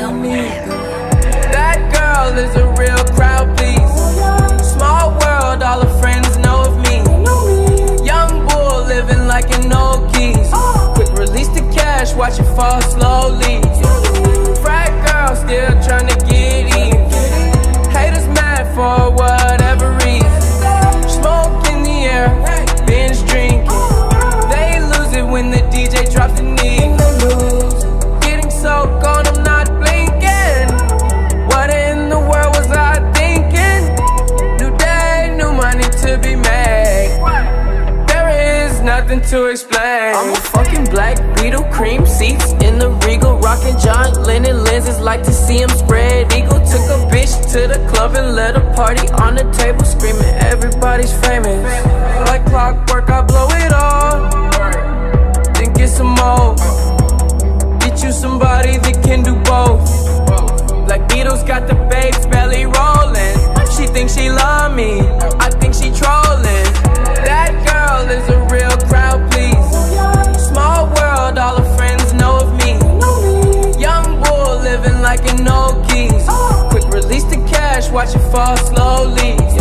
I need. That girl is a real crowd, please. Small world, all her friends know of me. Young bull living like an old geese. Quick release the cash, watch it fall slowly. Frat girl still trying to get even. Haters mad for whatever reason. Smoke in the air, binge drinking. They lose it when the DJ drops the knee. Getting so gone, I'm not blinking. What in the world was I thinking? New day, new money to be made. There is nothing to explain. I'm a fucking black Beetle, cream seats in the Regal, rocking John Lennon lenses, like to see him spread eagle. Took a bitch to the club and let a party on the table, screaming everybody's famous. Like clockwork, I blow it all, then get some more. Get you somebody that can do both. Like Beatles got the babes belly rolling. She thinks she love me, I think she trolling. That girl is a real crowd, please. Small world, all her friends know of me. Young bull living like an old geese. Quick release the cash, watch it fall slowly.